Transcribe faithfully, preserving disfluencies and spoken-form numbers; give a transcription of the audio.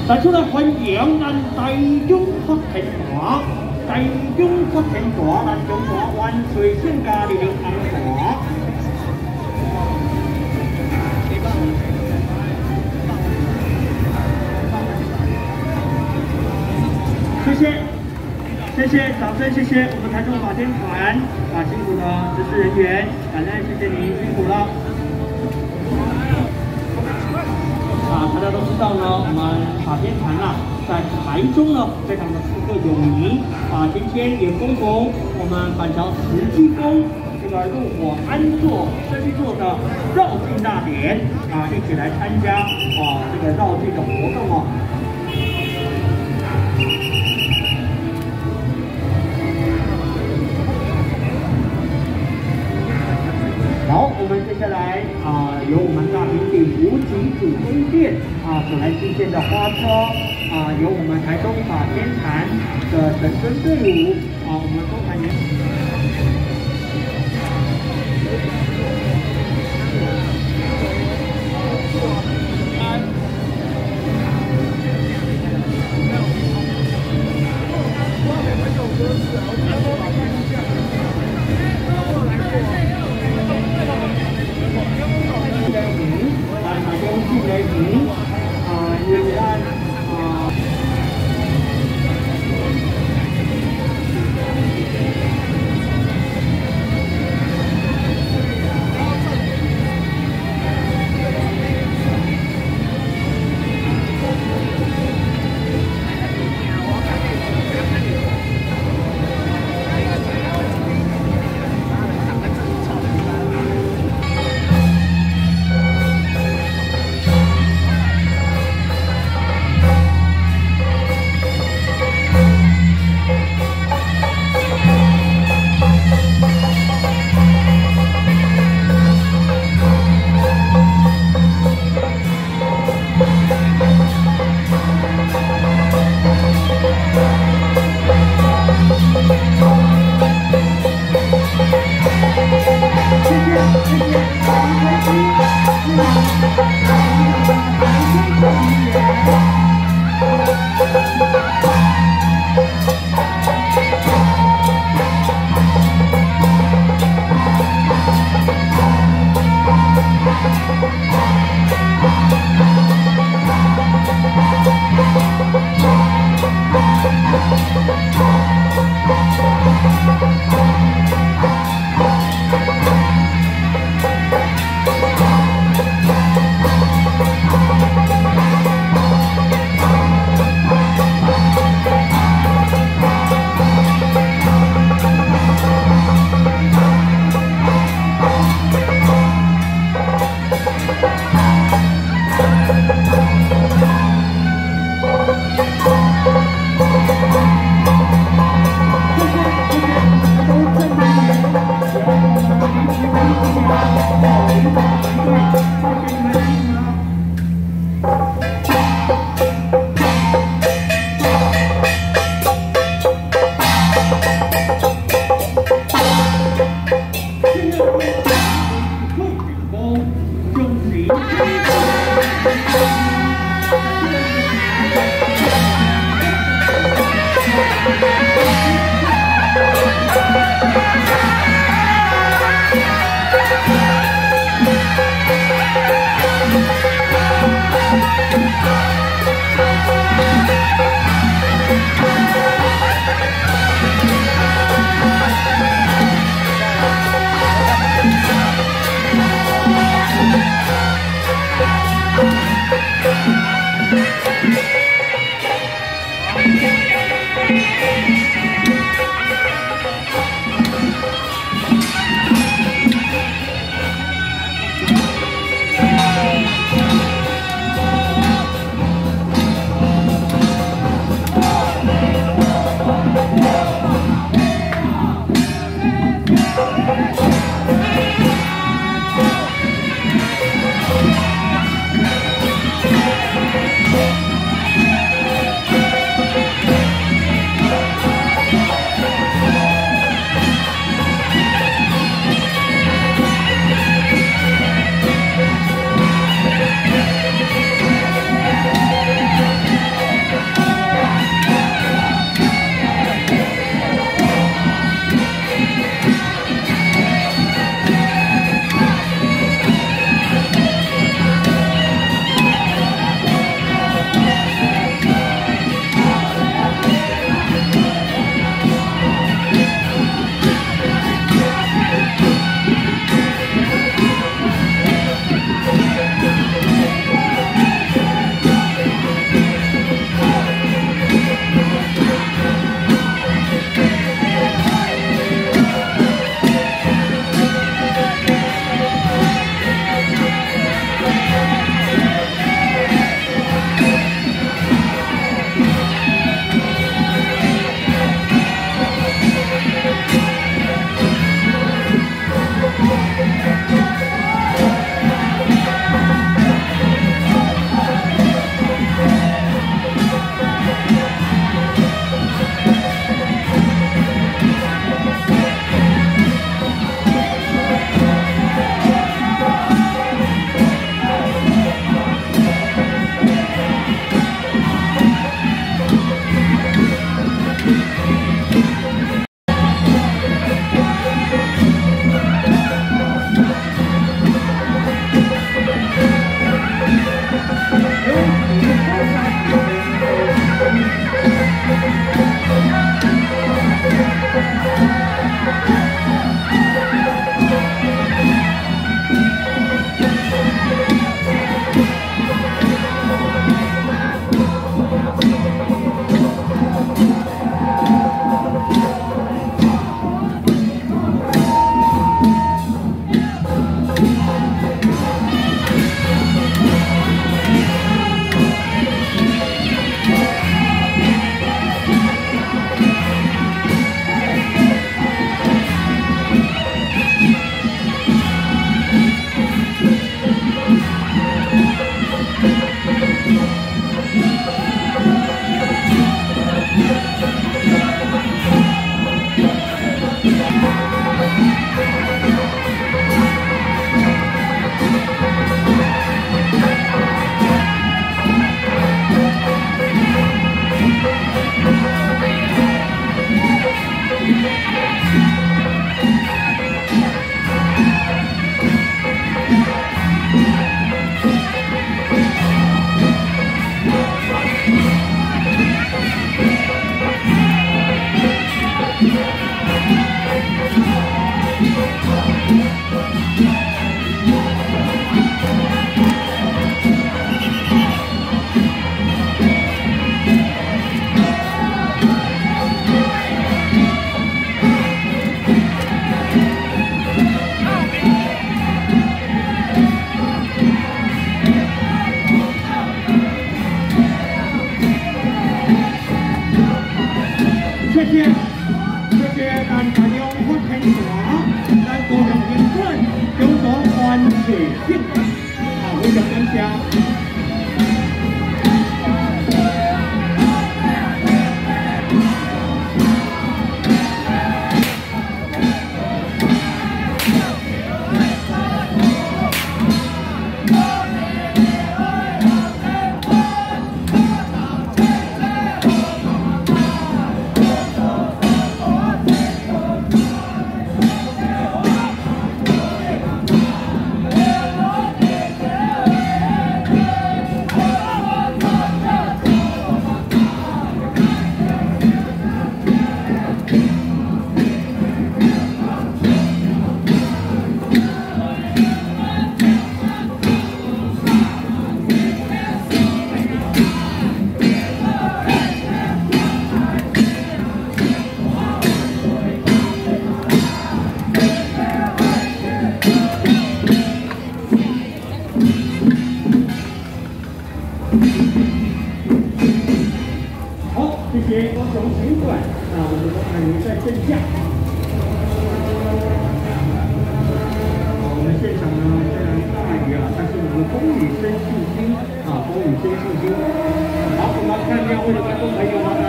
再出来欢迎咱台中福田团，台中福田团，咱中华万岁圣家的领航团。谢谢，谢谢，掌声谢谢我们台中法天团啊辛苦的执事人员，感恩谢谢您辛苦了。 啊，大家都知道呢，我们法天坛啊，在台中呢非常的出色有名啊。今天也恭逢我们板桥慈济宫这个入火安坐生座的绕境大典啊，一起来参加啊这个绕境的活动哦。好，我们接下来啊、呃，由我们大平顶五井主宫殿啊所来进献的花车啊、呃，由我们台中法天坛的神尊队伍啊、呃，我们中坛员。 谢，谢谢咱大家发天团，咱高雄宾馆叫做万岁庆，啊，非常感谢。 好，谢谢高雄宾馆啊，我们的安宁在正下。我们现场呢虽然大雨啊，但是我们风雨生信心啊，风雨生信心。好，我们看庙会的观众朋友们。